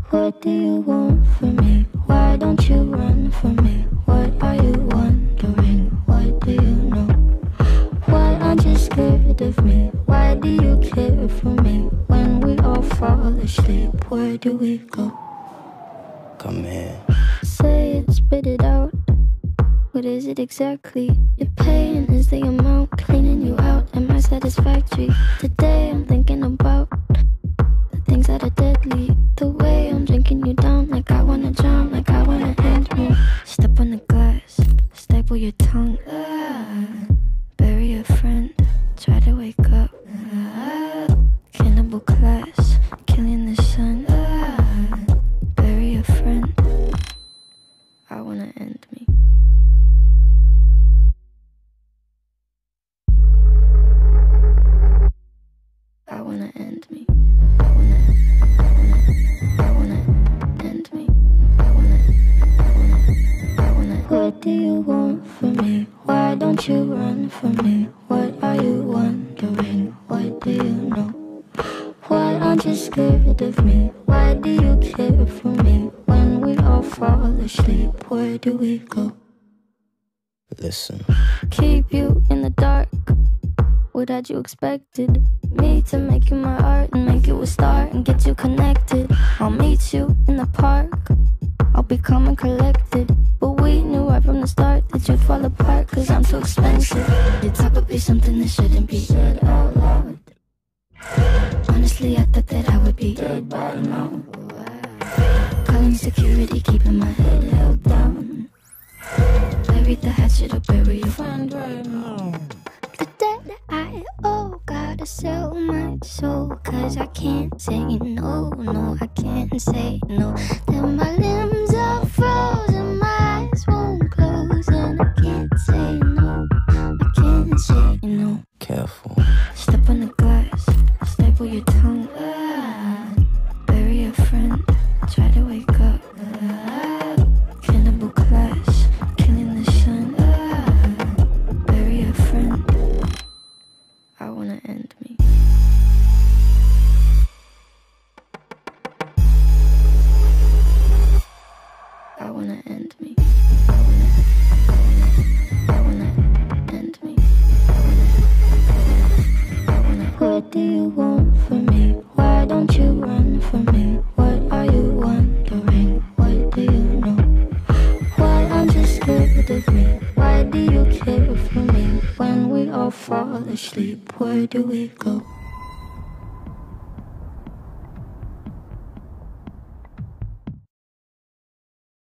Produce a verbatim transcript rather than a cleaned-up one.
What do you want from me? Why don't you run from me? What are you wondering? What do you know? Why aren't you scared of me? Why do you care for me? When we all fall asleep, where do we go? Come here. Say it, spit it out. What is it exactly? Your pain is the amount cleaning you out. Am I satisfactory? Today I'm thinking about the things that are deadly. The way I'm drinking you down, like I wanna drown, like I wanna end me. Step on the glass, staple your tongue. Ah, bury a friend, try to wake up. Ah, cannibal class, killing the sun. Ah, bury a friend. I wanna end me. I wanna end me. I wanna, I wanna, I wanna end me. I wanna, I wanna, I wanna. What do you want from me? Why don't you run from me? What are you wondering? What do you know? Why aren't you scared of me? Why do you care for me? When we all fall asleep, where do we go? Listen. Keep you in the dark. What had you expected? Me to make you my art and make you a star and get you connected. I'll meet you in the park. I'll be calm and collected. But we knew right from the start that you'd fall apart, cause I'm too expensive. Your talk would be something that shouldn't be said out loud. Honestly, I thought that I would be dead by now. Calling security, keeping my head held down. Bury the hatchet or bury your friend right now. The debt I owe, gotta sell my soul, cause I can't say no, no, I can't say no. Then my limbs are frozen, my eyes won't close, and I can't say no, I can't say no. Careful. Step on the glass, staple your tongue. Ah, bury a friend, try to wake up. Ah, cannibal class, killing the sun. Ah, bury a friend. I wanna end me. I wanna end me. I wanna, I wanna, I wanna end me. I wanna, I wanna, I wanna. What do you want from me? Why don't you run from me? What are you wondering? What do you know? Why aren't you scared of me? Why do you care for me? When we all fall asleep, where do we go?